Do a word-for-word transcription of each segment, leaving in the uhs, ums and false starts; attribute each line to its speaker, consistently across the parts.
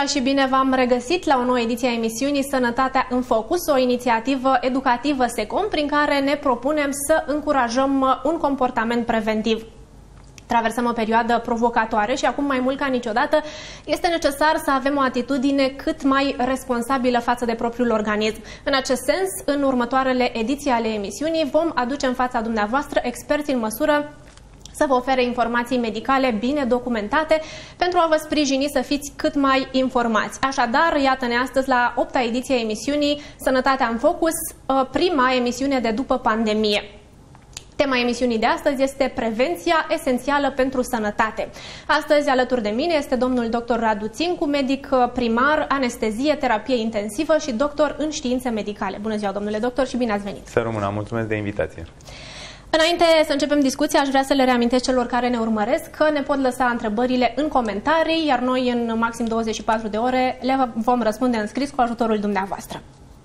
Speaker 1: ziua și bine v-am regăsit la o nouă ediție a emisiunii Sănătatea în Focus, o inițiativă educativă SECOM prin care ne propunem să încurajăm un comportament preventiv. Traversăm o perioadă provocatoare și acum mai mult ca niciodată este necesar să avem o atitudine cât mai responsabilă față de propriul organism. În acest sens, în următoarele ediții ale emisiunii vom aduce în fața dumneavoastră experți în măsură să vă ofere informații medicale bine documentate pentru a vă sprijini să fiți cât mai informați. Așadar, iată-ne astăzi la opta ediție a emisiunii Sănătatea în Focus, prima emisiune de după pandemie. Tema emisiunii de astăzi este prevenția esențială pentru sănătate. Astăzi, alături de mine, este domnul doctor Radu Țincu, medic primar, anestezie, terapie intensivă și doctor în științe medicale. Bună ziua, domnule doctor, și bine ați venit!
Speaker 2: Să rămână, mulțumesc de invitație!
Speaker 1: Înainte să începem discuția, aș vrea să le reamintesc celor care ne urmăresc că ne pot lăsa întrebările în comentarii, iar noi în maxim douăzeci și patru de ore le vom răspunde în scris cu ajutorul dumneavoastră.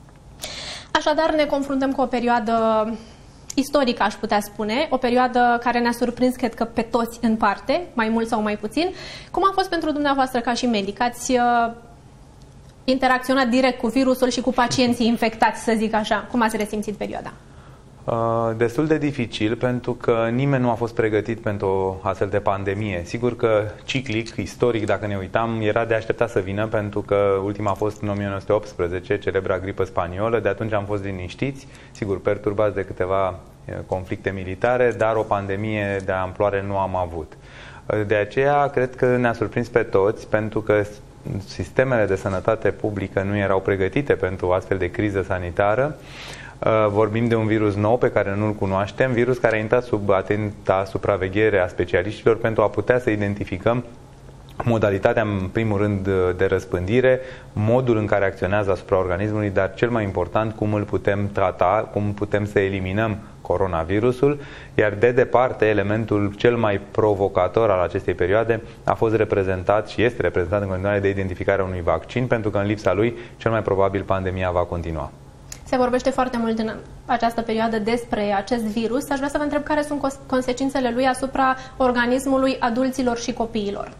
Speaker 1: Așadar, ne confruntăm cu o perioadă istorică, aș putea spune, o perioadă care ne-a surprins, cred că pe toți în parte, mai mult sau mai puțin. Cum a fost pentru dumneavoastră ca și medic? Ați uh, interacționat direct cu virusul și cu pacienții infectați, să zic așa. Cum ați resimțit perioada?
Speaker 2: Uh, destul de dificil, pentru că nimeni nu a fost pregătit pentru o astfel de pandemie. Sigur că ciclic, istoric, dacă ne uitam, era de așteptat să vină, pentru că ultima a fost în o mie nouă sute optsprezece, celebra gripă spaniolă. De atunci am fost liniștiți, sigur, perturbați de câteva conflicte militare, dar o pandemie de amploare nu am avut. De aceea, cred că ne-a surprins pe toți, pentru că sistemele de sănătate publică nu erau pregătite pentru o astfel de criză sanitară. Vorbim de un virus nou pe care nu-l cunoaștem, virus care a intrat sub atenta supraveghere a specialiștilor pentru a putea să identificăm modalitatea, în primul rând, de răspândire, modul în care acționează asupra organismului, dar cel mai important, cum îl putem trata, cum putem să eliminăm coronavirusul, iar de departe, elementul cel mai provocator al acestei perioade a fost reprezentat și este reprezentat în continuare de identificarea unui vaccin, pentru că în lipsa lui, cel mai probabil, pandemia va continua.
Speaker 1: Se vorbește foarte mult în această perioadă despre acest virus. Aș vrea să vă întreb care sunt consecințele lui asupra organismului adulților și copiilor.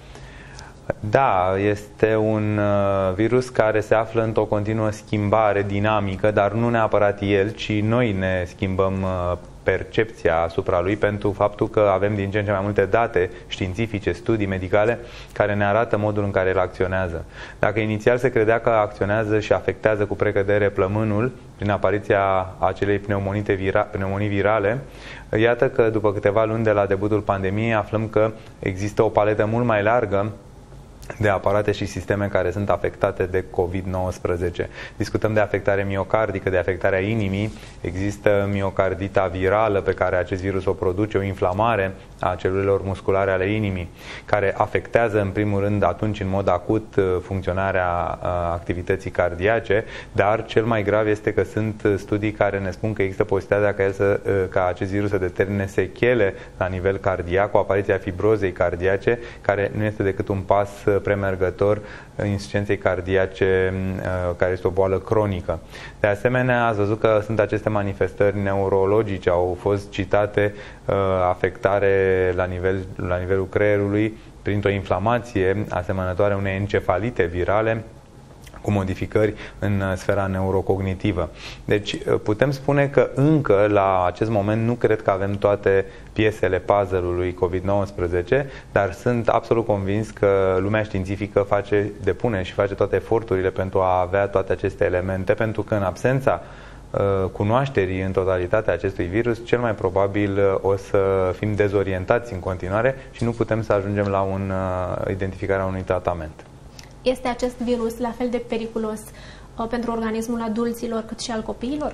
Speaker 2: Da, este un virus care se află într-o continuă schimbare dinamică, dar nu neapărat el, ci noi ne schimbăm percepția asupra lui, pentru faptul că avem din ce în ce mai multe date științifice, studii medicale, care ne arată modul în care el acționează. Dacă inițial se credea că acționează și afectează cu precădere plămânul, prin apariția acelei pneumonii virale, iată că după câteva luni de la debutul pandemiei aflăm că există o paletă mult mai largă de aparate și sisteme care sunt afectate de COVID nouăsprezece. Discutăm de afectare miocardică, de afectarea inimii, există miocardita virală pe care acest virus o produce, o inflamare a celulelor musculare ale inimii, care afectează în primul rând atunci în mod acut funcționarea activității cardiace, dar cel mai grav este că sunt studii care ne spun că există posibilitatea ca, el să, ca acest virus să determine sechele la nivel cardiac, cu apariția fibrozei cardiace, care nu este decât un pas premergător insuficienței cardiace, care este o boală cronică. De asemenea, ați văzut că sunt aceste manifestări neurologice, au fost citate afectare la, nivel, la nivelul creierului printr-o inflamație asemănătoare unei encefalite virale, cu modificări în sfera neurocognitivă. Deci putem spune că încă la acest moment nu cred că avem toate piesele puzzle-ului COVID nouăsprezece, dar sunt absolut convins că lumea științifică face, depune și face toate eforturile pentru a avea toate aceste elemente, pentru că în absența cunoașterii în totalitatea acestui virus, cel mai probabil o să fim dezorientați în continuare și nu putem să ajungem la un, identificarea unui tratament.
Speaker 1: Este acest virus la fel de periculos uh, pentru organismul adulților cât și al copiilor?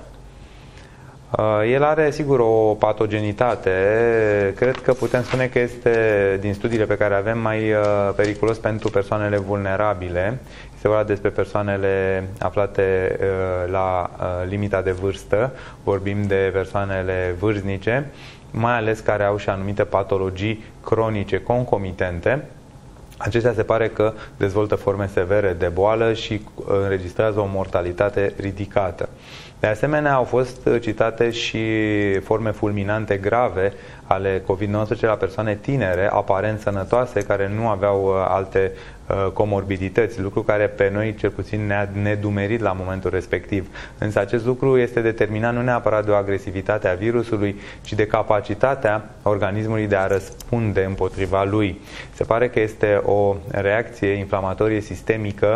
Speaker 2: Uh, el are, sigur, o patogenitate. Cred că putem spune că este, din studiile pe care avem, mai uh, periculos pentru persoanele vulnerabile. Este vorba despre persoanele aflate uh, la uh, limita de vârstă. Vorbim de persoanele vârstnice, mai ales care au și anumite patologii cronice concomitente. Acestea se pare că dezvoltă forme severe de boală și înregistrează o mortalitate ridicată. De asemenea, au fost citate și forme fulminante grave ale COVID nouăsprezece la persoane tinere, aparent sănătoase, care nu aveau alte comorbidități, lucru care pe noi cel puțin ne-a nedumerit la momentul respectiv. Însă acest lucru este determinat nu neapărat de o agresivitate a virusului, ci de capacitatea organismului de a răspunde împotriva lui. Se pare că este o reacție inflamatorie sistemică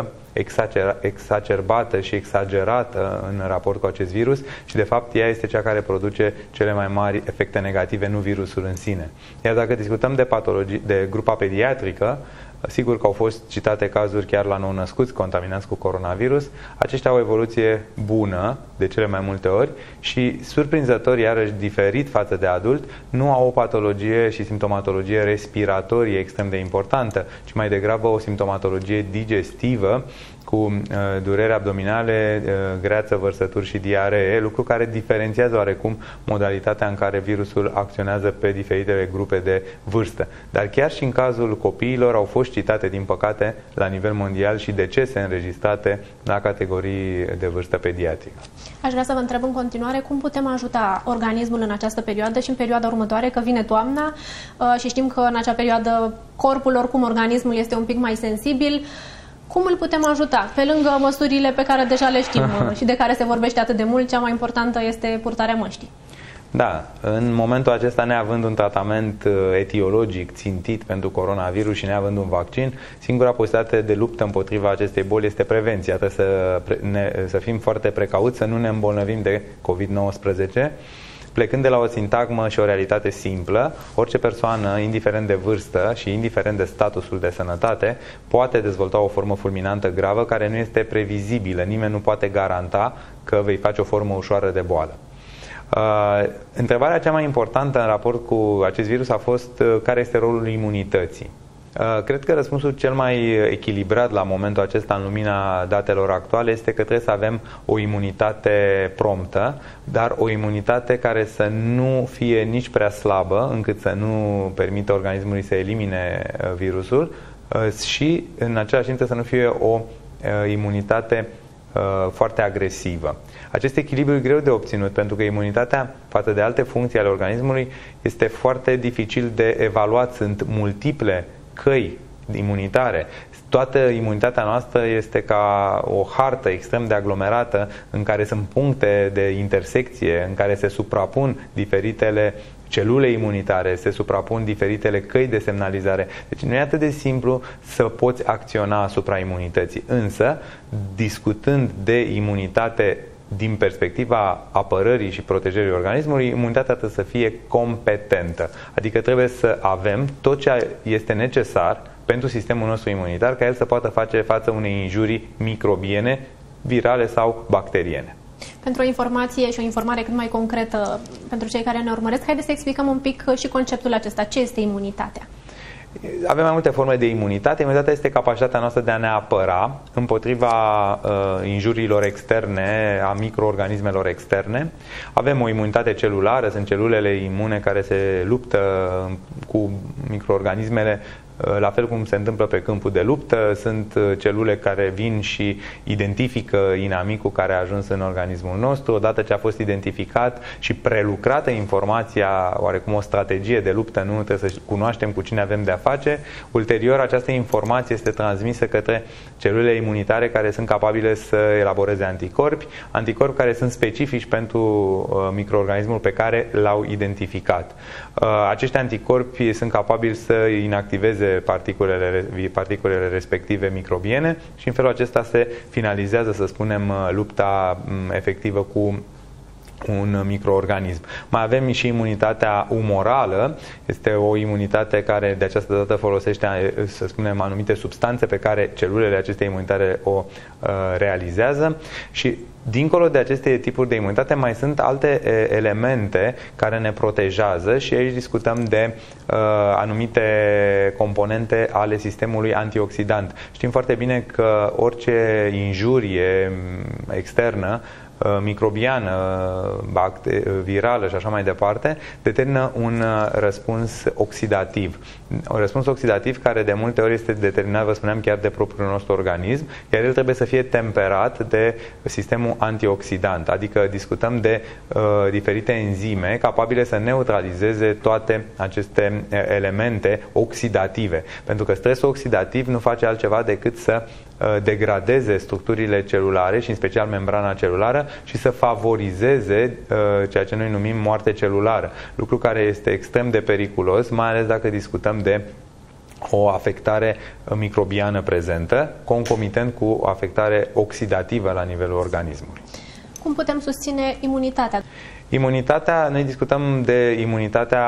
Speaker 2: exacerbată și exagerată în raport cu acest virus și de fapt ea este cea care produce cele mai mari efecte negative, nu virusul în sine. Iar dacă discutăm de patologii, de grupa pediatrică, sigur că au fost citate cazuri chiar la nou-născuți contaminați cu coronavirus. Aceștia au o evoluție bună de cele mai multe ori și, surprinzător, iarăși diferit față de adult, nu au o patologie și simptomatologie respiratorie extrem de importantă, ci mai degrabă o simptomatologie digestivă cu uh, dureri abdominale, uh, greață, vărsături și diaree, lucru care diferențiază oarecum modalitatea în care virusul acționează pe diferitele grupe de vârstă. Dar chiar și în cazul copiilor au fost citate, din păcate, la nivel mondial și decese înregistrate la categorii de vârstă pediatrică.
Speaker 1: Aș vrea să vă întreb în continuare cum putem ajuta organismul în această perioadă și în perioada următoare, că vine toamna uh, și știm că în acea perioadă corpul, oricum organismul este un pic mai sensibil. Cum îl putem ajuta? Pe lângă măsurile pe care deja le știm și de care se vorbește atât de mult, cea mai importantă este purtarea măștii.
Speaker 2: Da, în momentul acesta, neavând un tratament etiologic țintit pentru coronavirus și neavând un vaccin, singura posibilitate de luptă împotriva acestei boli este prevenția. Trebuie să, ne, să fim foarte precauți, să nu ne îmbolnăvim de COVID nouăsprezece. Plecând de la o sintagmă și o realitate simplă, orice persoană, indiferent de vârstă și indiferent de statusul de sănătate, poate dezvolta o formă fulminantă gravă care nu este previzibilă. Nimeni nu poate garanta că vei face o formă ușoară de boală. Uh, întrebarea cea mai importantă în raport cu acest virus a fost uh, care este rolul imunității. Uh, cred că răspunsul cel mai echilibrat la momentul acesta în lumina datelor actuale este că trebuie să avem o imunitate promptă, dar o imunitate care să nu fie nici prea slabă, încât să nu permită organismului să elimine uh, virusul uh, și în același timp să nu fie o uh, imunitate foarte agresivă. Acest echilibru e greu de obținut pentru că imunitatea față de alte funcții ale organismului este foarte dificil de evaluat. Sunt multiple căi imunitare. Toată imunitatea noastră este ca o hartă extrem de aglomerată în care sunt puncte de intersecție, în care se suprapun diferitele celule imunitare, se suprapun diferitele căi de semnalizare. Deci nu e atât de simplu să poți acționa asupra imunității. Însă, discutând de imunitate din perspectiva apărării și protejării organismului, imunitatea trebuie să fie competentă. Adică trebuie să avem tot ce este necesar pentru sistemul nostru imunitar ca el să poată face față unei injurii microbiene, virale sau bacteriene.
Speaker 1: Pentru o informație și o informare cât mai concretă pentru cei care ne urmăresc, haideți să explicăm un pic și conceptul acesta. Ce este imunitatea?
Speaker 2: Avem mai multe forme de imunitate. Imunitatea este capacitatea noastră de a ne apăra împotriva uh, injuriilor externe, a microorganismelor externe. Avem o imunitate celulară, sunt celulele imune care se luptă cu microorganismele, la fel cum se întâmplă pe câmpul de luptă. Sunt celule care vin și identifică inamicul care a ajuns în organismul nostru. Odată ce a fost identificat și prelucrată informația, oarecum o strategie de luptă, nu trebuie să cunoaștem cu cine avem de-a face. Ulterior, această informație este transmisă către celulele imunitare care sunt capabile să elaboreze anticorpi, anticorpi care sunt specifici pentru uh, microorganismul pe care l-au identificat. Uh, acești anticorpi sunt capabili să inactiveze particulele, particulele respective microbiene și în felul acesta se finalizează, să spunem, lupta efectivă cu un microorganism. Mai avem și imunitatea umorală. Este o imunitate care de această dată folosește, să spunem, anumite substanțe pe care celulele acestei imunitare o uh, realizează și dincolo de aceste tipuri de imunitate mai sunt alte e, elemente care ne protejează și aici discutăm de uh, anumite componente ale sistemului antioxidant. Știm foarte bine că orice injurie externă microbiană, virală și așa mai departe, determină un răspuns oxidativ. Un răspuns oxidativ care de multe ori este determinat, vă spuneam, chiar de propriul nostru organism, iar el trebuie să fie temperat de sistemul antioxidant, adică discutăm de uh, diferite enzime capabile să neutralizeze toate aceste elemente oxidative. Pentru că stresul oxidativ nu face altceva decât să uh, degradeze structurile celulare și în special membrana celulară și să favorizeze uh, ceea ce noi numim moarte celulară, lucru care este extrem de periculos, mai ales dacă discutăm de o afectare microbiană prezentă, concomitent cu o afectare oxidativă la nivelul organismului.
Speaker 1: Cum putem susține imunitatea?
Speaker 2: Imunitatea, noi discutăm de imunitatea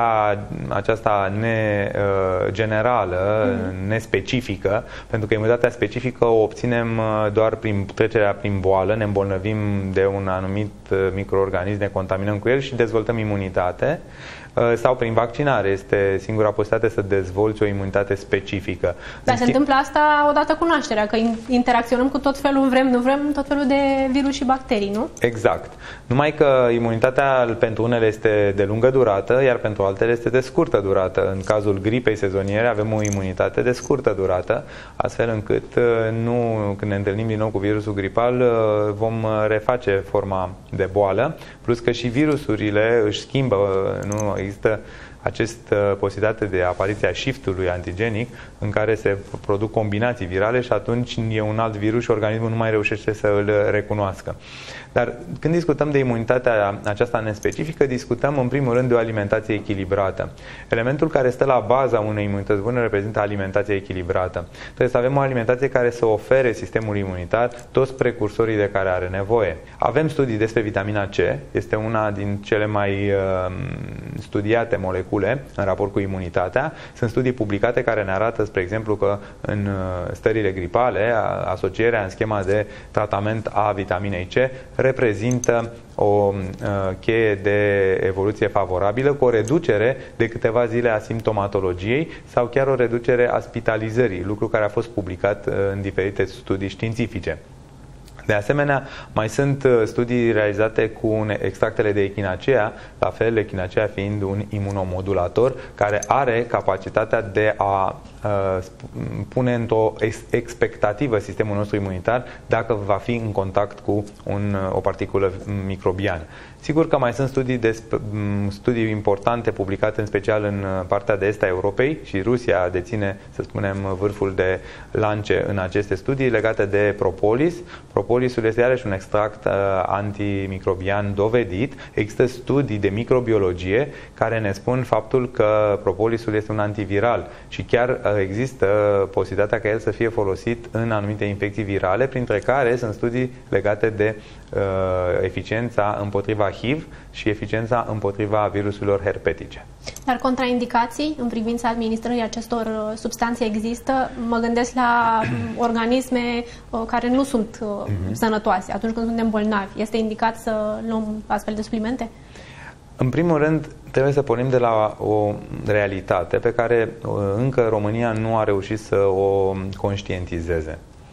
Speaker 2: aceasta ne, uh, generală, mm. nespecifică, pentru că imunitatea specifică o obținem doar prin trecerea prin boală, ne îmbolnăvim de un anumit microorganism, ne contaminăm cu el și dezvoltăm imunitate. Sau prin vaccinare. Este singura posibilitate să dezvolți o imunitate specifică.
Speaker 1: Dar se întâmplă asta odată cu nașterea, că interacționăm cu tot felul, vrem, nu vrem, tot felul de virus și bacterii, nu?
Speaker 2: Exact. Numai că imunitatea pentru unele este de lungă durată, iar pentru altele este de scurtă durată. În cazul gripei sezoniere avem o imunitate de scurtă durată, astfel încât nu, când ne întâlnim din nou cu virusul gripal, vom reface forma de boală, plus că și virusurile își schimbă, nu există această posibilitate de apariție a shiftului antigenic în care se produc combinații virale și atunci e un alt virus și organismul nu mai reușește să îl recunoască. Dar când discutăm de imunitatea aceasta nespecifică, discutăm în primul rând de o alimentație echilibrată. Elementul care stă la baza unei imunități bune reprezintă alimentația echilibrată. Trebuie să avem o alimentație care să ofere sistemului imunitar toți precursorii de care are nevoie. Avem studii despre vitamina C, este una din cele mai uh, studiate molecule în raport cu imunitatea. Sunt studii publicate care ne arată, spre exemplu, că în stările gripale, asocierea în schema de tratament a vitaminei C reprezintă o uh, cheie de evoluție favorabilă cu o reducere de câteva zile a simptomatologiei sau chiar o reducere a spitalizării, lucru care a fost publicat uh, în diferite studii științifice. De asemenea, mai sunt studii realizate cu extractele de echinacea, la fel echinacea fiind un imunomodulator care are capacitatea de a uh, pune într-o expectativă sistemul nostru imunitar dacă va fi în contact cu un, o particulă microbiană. Sigur că mai sunt studii, studii importante publicate în special în partea de est a Europei și Rusia deține, să spunem, vârful de lance în aceste studii legate de propolis. Propolisul este iarăși un extract uh, antimicrobian dovedit. Există studii de microbiologie care ne spun faptul că propolisul este un antiviral și chiar uh, există posibilitatea ca el să fie folosit în anumite infecții virale, printre care sunt studii legate de uh, eficiența împotriva H I V și eficiența împotriva virusurilor herpetice.
Speaker 1: Dar contraindicații în privința administrării acestor substanțe există? Mă gândesc la organisme care nu sunt mm-hmm. sănătoase atunci când suntem bolnavi. Este indicat să luăm astfel de suplimente?
Speaker 2: În primul rând, trebuie să pornim de la o realitate pe care încă România nu a reușit să o conștientizeze.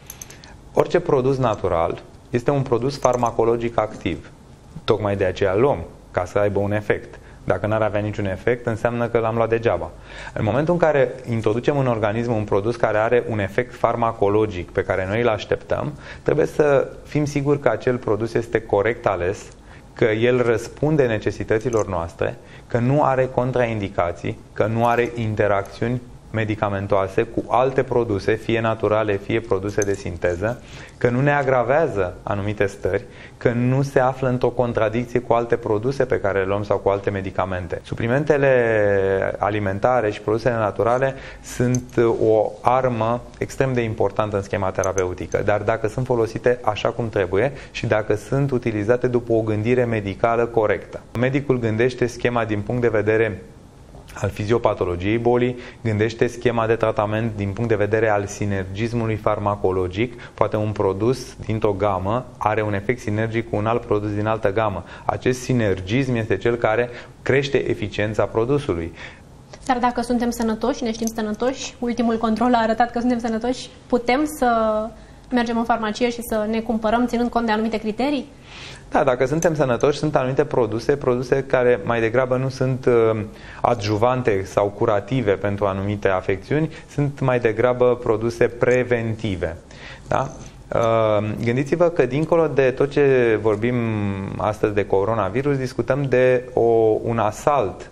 Speaker 2: Orice produs natural este un produs farmacologic activ. Tocmai de aceea luăm, ca să aibă un efect. Dacă n-ar avea niciun efect, înseamnă că l-am luat degeaba. În momentul în care introducem în organism un produs care are un efect farmacologic pe care noi îl așteptăm, trebuie să fim siguri că acel produs este corect ales, că el răspunde necesităților noastre, că nu are contraindicații, că nu are interacțiuni medicamentoase cu alte produse, fie naturale, fie produse de sinteză, că nu ne agravează anumite stări, că nu se află într-o contradicție cu alte produse pe care le luăm sau cu alte medicamente. Suplimentele alimentare și produsele naturale sunt o armă extrem de importantă în schema terapeutică, dar dacă sunt folosite așa cum trebuie și dacă sunt utilizate după o gândire medicală corectă. Medicul gândește schema din punct de vedere al fiziopatologiei bolii, gândește schema de tratament din punct de vedere al sinergismului farmacologic. Poate un produs dintr-o gamă are un efect sinergic cu un alt produs din altă gamă. Acest sinergism este cel care crește eficiența produsului.
Speaker 1: Dar dacă suntem sănătoși, ne știm sănătoși, ultimul control a arătat că suntem sănătoși, putem să mergem în farmacie și să ne cumpărăm ținând cont de anumite criterii?
Speaker 2: Da, dacă suntem sănătoși, sunt anumite produse, produse care mai degrabă nu sunt uh, adjuvante sau curative pentru anumite afecțiuni, sunt mai degrabă produse preventive. Da? Uh, gândiți-vă că dincolo de tot ce vorbim astăzi de coronavirus, discutăm de o, un asalt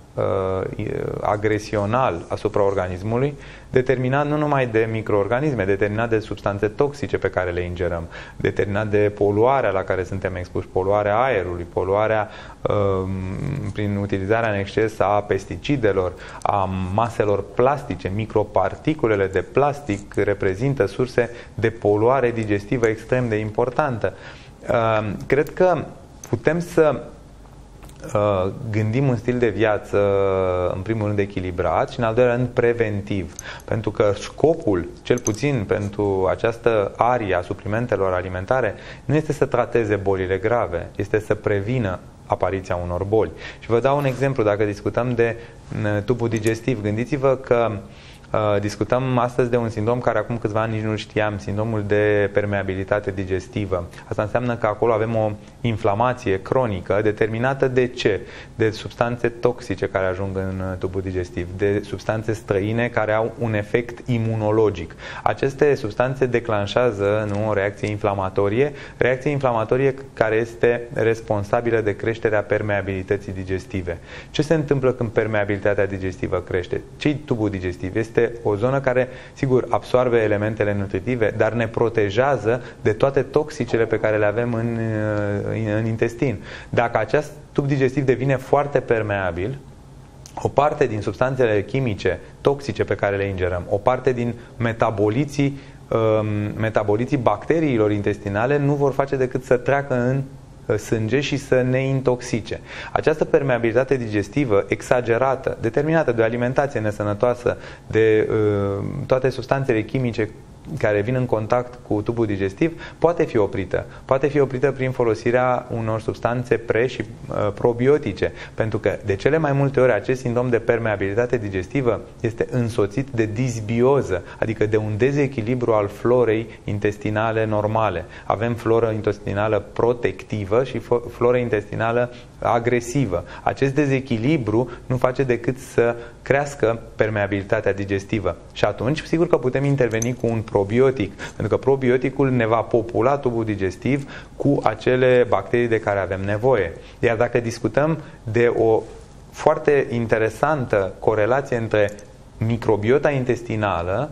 Speaker 2: uh, agresional asupra organismului, determinat nu numai de microorganisme, determinat de substanțe toxice pe care le ingerăm, determinat de poluarea la care suntem expuși, poluarea aerului, poluarea uh, prin utilizarea în exces a pesticidelor, a maselor plastice. Microparticulele de plastic reprezintă surse de poluare digestivă extrem de importantă. Uh, cred că putem să gândim un stil de viață, în primul rând, echilibrat și, în al doilea rând, preventiv. Pentru că scopul, cel puțin pentru această arie a suplimentelor alimentare, nu este să trateze bolile grave, este să prevină apariția unor boli. Și vă dau un exemplu, dacă discutăm de tubul digestiv, gândiți-vă că Uh, discutăm astăzi de un sindrom care acum câțiva ani nici nu știam, sindromul de permeabilitate digestivă. Asta înseamnă că acolo avem o inflamație cronică determinată de ce? De substanțe toxice care ajung în tubul digestiv, de substanțe străine care au un efect imunologic. Aceste substanțe declanșează, nu, o reacție inflamatorie, reacție inflamatorie care este responsabilă de creșterea permeabilității digestive. Ce se întâmplă când permeabilitatea digestivă crește? Ce-i tubul digestiv? Este o zonă care, sigur, absorbe elementele nutritive, dar ne protejează de toate toxicele pe care le avem în, în intestin. Dacă acest tub digestiv devine foarte permeabil, o parte din substanțele chimice toxice pe care le ingerăm, o parte din metaboliții, um, metaboliții bacteriilor intestinale nu vor face decât să treacă în sânge și să ne intoxice. Această permeabilitate digestivă exagerată, determinată de o alimentație nesănătoasă, de uh, toate substanțele chimice care vin în contact cu tubul digestiv, poate fi oprită. Poate fi oprită prin folosirea unor substanțe pre- și uh, probiotice, pentru că de cele mai multe ori acest sindrom de permeabilitate digestivă este însoțit de disbioză, adică de un dezechilibru al florei intestinale normale. Avem floră intestinală protectivă și floră intestinală agresivă. Acest dezechilibru nu face decât să crească permeabilitatea digestivă. Și atunci, sigur că putem interveni cu un probiotic, pentru că probioticul ne va popula tubul digestiv cu acele bacterii de care avem nevoie. Iar dacă discutăm de o foarte interesantă corelație între microbiota intestinală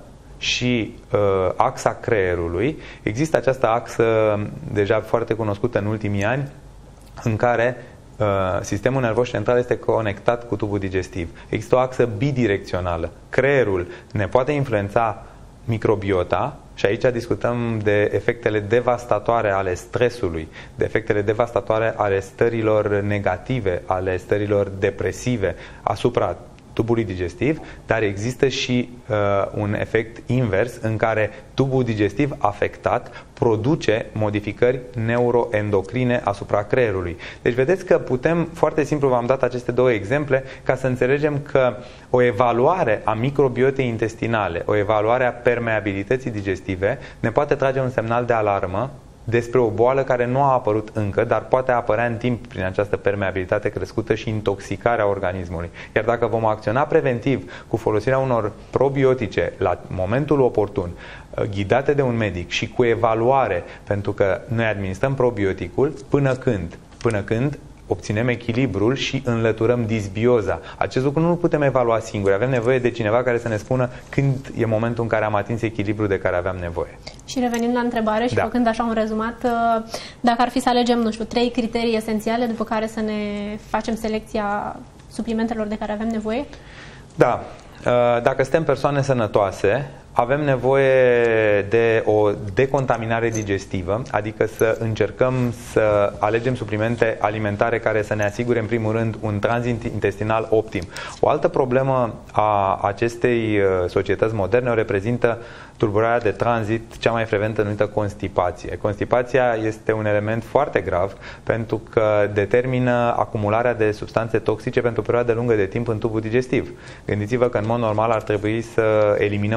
Speaker 2: și uh, axa creierului, există această axă deja foarte cunoscută în ultimii ani, în care uh, sistemul nervos central este conectat cu tubul digestiv. Există o axă bidirecțională. Creierul ne poate influența microbiota și aici discutăm de efectele devastatoare ale stresului, de efectele devastatoare ale stărilor negative, ale stărilor depresive asupra tubului digestiv, dar există și uh, un efect invers în care tubul digestiv afectat produce modificări neuroendocrine asupra creierului. Deci vedeți că putem, foarte simplu v-am dat aceste două exemple ca să înțelegem că o evaluare a microbiotei intestinale, o evaluare a permeabilității digestive ne poate trage un semnal de alarmă despre o boală care nu a apărut încă, dar poate apărea în timp prin această permeabilitate crescută și intoxicarea organismului. Iar dacă vom acționa preventiv cu folosirea unor probiotice la momentul oportun, ghidate de un medic și cu evaluare, pentru că noi administrăm probioticul până când? Până când obținem echilibrul și înlăturăm disbioza. Acest lucru nu îl putem evalua singuri. Avem nevoie de cineva care să ne spună când e momentul în care am atins echilibrul de care aveam nevoie.
Speaker 1: Și revenim la întrebare și da. făcând așa un rezumat, dacă ar fi să alegem, nu știu, trei criterii esențiale după care să ne facem selecția suplimentelor de care avem nevoie?
Speaker 2: Da. Dacă suntem persoane sănătoase, avem nevoie de o decontaminare digestivă, adică să încercăm să alegem suplimente alimentare care să ne asigure, în primul rând, un tranzit intestinal optim. O altă problemă a acestei societăți moderne o reprezintă tulburarea de tranzit, cea mai frecventă numită constipație. Constipația este un element foarte grav pentru că determină acumularea de substanțe toxice pentru o perioadă lungă de timp în tubul digestiv. Gândiți-vă că în mod normal ar trebui să eliminăm regulat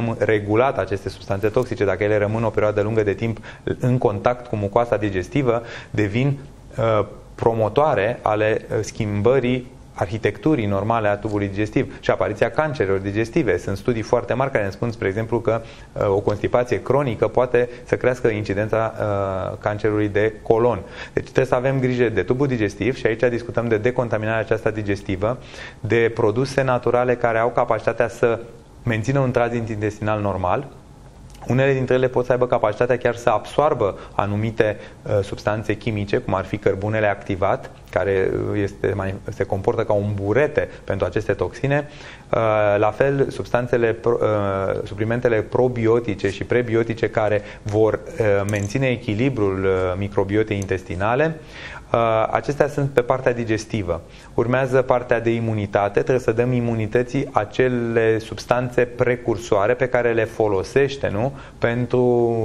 Speaker 2: regulat aceste substanțe toxice, dacă ele rămân o perioadă lungă de timp în contact cu mucoasa digestivă, devin uh, promotoare ale schimbării arhitecturii normale a tubului digestiv și apariția cancerelor digestive. Sunt studii foarte mari care ne spun, spre exemplu, că uh, o constipație cronică poate să crească incidența uh, cancerului de colon. Deci trebuie să avem grijă de tubul digestiv și aici discutăm de decontaminarea aceasta digestivă, de produse naturale care au capacitatea să mențină un tranzit intestinal normal. Unele dintre ele pot să aibă capacitatea chiar să absoarbă anumite uh, substanțe chimice, cum ar fi cărbunele activat, care este mai, se comportă ca un burete pentru aceste toxine. Uh, la fel, substanțele, pro, uh, suplimentele probiotice și prebiotice care vor uh, menține echilibrul uh, microbiotei intestinale. Uh, acestea sunt pe partea digestivă. Urmează partea de imunitate. Trebuie să dăm imunității acele substanțe precursoare pe care le folosește, nu? Pentru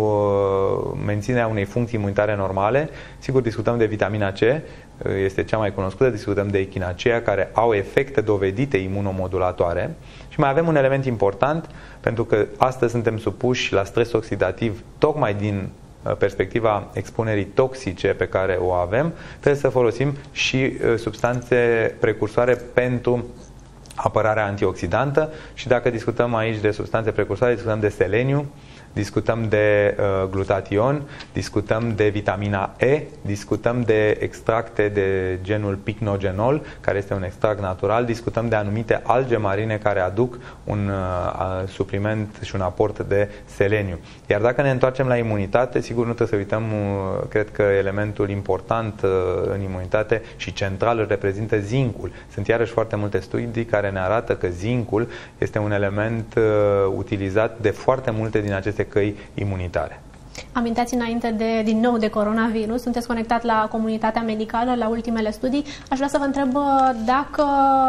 Speaker 2: uh, menținerea unei funcții imunitare normale. Sigur, discutăm de vitamina C, este cea mai cunoscută, discutăm de echinacea, care au efecte dovedite imunomodulatoare. Și mai avem un element important, pentru că astăzi suntem supuși la stres oxidativ tocmai din perspectiva expunerii toxice pe care o avem, trebuie să folosim și substanțe precursoare pentru apărarea antioxidantă și dacă discutăm aici de substanțe precursoare, discutăm de seleniu, discutăm de uh, glutation, discutăm de vitamina E, discutăm de extracte de genul picnogenol, care este un extract natural, discutăm de anumite alge marine care aduc un uh, supliment și un aport de seleniu. Iar dacă ne întoarcem la imunitate, sigur nu trebuie să uităm, uh, cred că elementul important uh, în imunitate și central îl reprezintă zincul. Sunt iarăși foarte multe studii care ne arată că zincul este un element uh, utilizat de foarte multe din aceste căi imunitare.
Speaker 1: Amintați înainte de, din nou de coronavirus, sunteți conectat la comunitatea medicală, la ultimele studii. Aș vrea să vă întreb dacă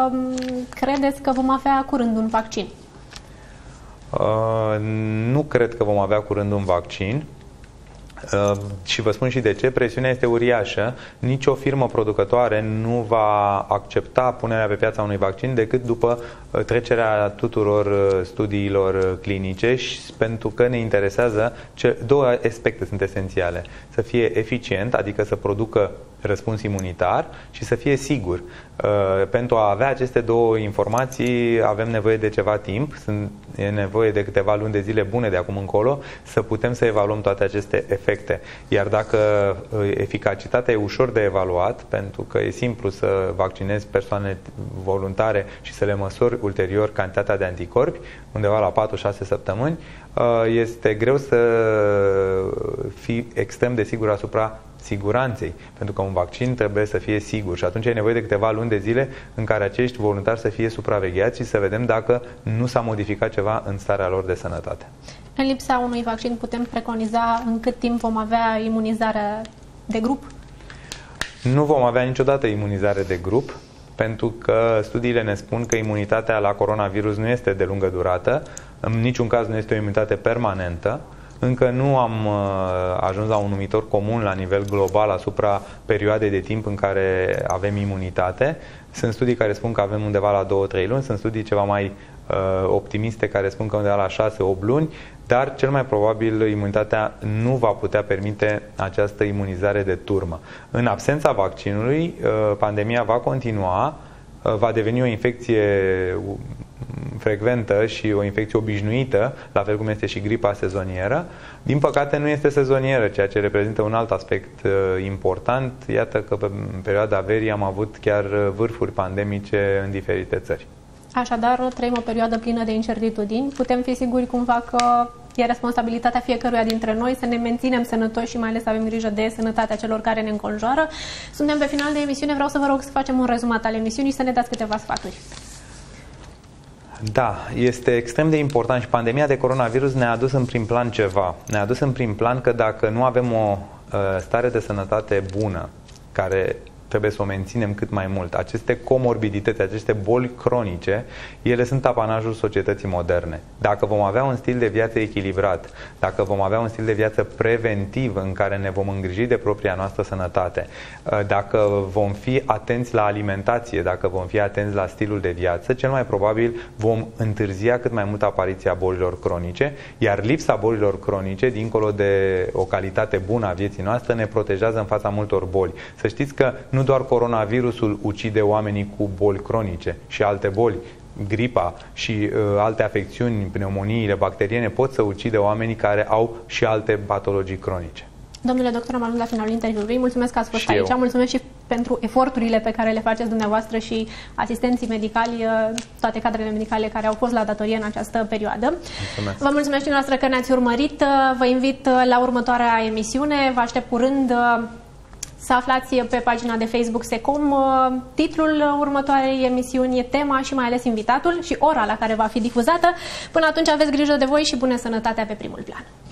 Speaker 1: credeți că vom avea curând un vaccin.
Speaker 2: Uh, nu cred că vom avea curând un vaccin. Uh, și vă spun și de ce. Presiunea este uriașă. Nici o firmă producătoare nu va accepta punerea pe piața unui vaccin decât după uh, trecerea tuturor uh, studiilor clinice și pentru că ne interesează ce, două aspecte sunt esențiale. Să fie eficient, adică să producă răspuns imunitar și să fie sigur. Uh, pentru a avea aceste două informații avem nevoie de ceva timp, sunt, e nevoie de câteva luni de zile bune de acum încolo să putem să evaluăm toate aceste efecte. Iar dacă uh, eficacitatea e ușor de evaluat, pentru că e simplu să vaccinezi persoane voluntare și să le măsori ulterior cantitatea de anticorpi, undeva la patru șase săptămâni, uh, este greu să fii extrem de sigur asupra siguranței, pentru că un vaccin trebuie să fie sigur și atunci e nevoie de câteva luni de zile în care acești voluntari să fie supravegheați și să vedem dacă nu s-a modificat ceva în starea lor de sănătate.
Speaker 1: În lipsa unui vaccin putem preconiza în cât timp vom avea imunizarea de grup?
Speaker 2: Nu vom avea niciodată imunizare de grup, pentru că studiile ne spun că imunitatea la coronavirus nu este de lungă durată, în niciun caz nu este o imunitate permanentă. Încă nu am uh, ajuns la un numitor comun la nivel global asupra perioadei de timp în care avem imunitate. Sunt studii care spun că avem undeva la două trei luni, sunt studii ceva mai uh, optimiste care spun că undeva la șase opt luni, dar cel mai probabil imunitatea nu va putea permite această imunizare de turmă. În absența vaccinului, uh, pandemia va continua, uh, va deveni o infecție frecventă și o infecție obișnuită, la fel cum este și gripa sezonieră. Din păcate nu este sezonieră, ceea ce reprezintă un alt aspect uh, important. Iată că pe, în perioada verii am avut chiar vârfuri pandemice în diferite țări.
Speaker 1: Așadar, trăim o perioadă plină de incertitudini. Putem fi siguri cumva că e responsabilitatea fiecăruia dintre noi să ne menținem sănătoși și mai ales să avem grijă de sănătatea celor care ne înconjoară. Suntem pe final de emisiune. Vreau să vă rog să facem un rezumat al emisiunii și să ne dați câteva sfaturi.
Speaker 2: Da, este extrem de important și pandemia de coronavirus ne-a adus în prim plan ceva. Ne-a adus în prim plan că dacă nu avem o uh, stare de sănătate bună, care trebuie să o menținem cât mai mult. Aceste comorbidități, aceste boli cronice, ele sunt apanajul societății moderne. Dacă vom avea un stil de viață echilibrat, dacă vom avea un stil de viață preventiv în care ne vom îngriji de propria noastră sănătate, dacă vom fi atenți la alimentație, dacă vom fi atenți la stilul de viață, cel mai probabil vom întârzia cât mai mult apariția bolilor cronice, iar lipsa bolilor cronice, dincolo de o calitate bună a vieții noastre, ne protejează în fața multor boli. Să știți că nu doar coronavirusul ucide oamenii cu boli cronice și alte boli, gripa și uh, alte afecțiuni, pneumoniile bacteriene pot să ucide oamenii care au și alte patologii cronice.
Speaker 1: Domnule doctor, am ajuns la finalul interviului. Mulțumesc că ați fost
Speaker 2: și
Speaker 1: aici.
Speaker 2: Eu.
Speaker 1: Mulțumesc și pentru eforturile pe care le faceți dumneavoastră și asistenții medicali, toate cadrele medicale care au fost la datorie în această perioadă.
Speaker 2: Mulțumesc.
Speaker 1: Vă mulțumesc și dumneavoastră că ne-ați urmărit. Vă invit la următoarea emisiune. Vă aștept curând să aflați pe pagina de Facebook SECOM titlul următoarei emisiuni, tema și mai ales invitatul și ora la care va fi difuzată. Până atunci aveți grijă de voi și bună sănătatea pe primul plan.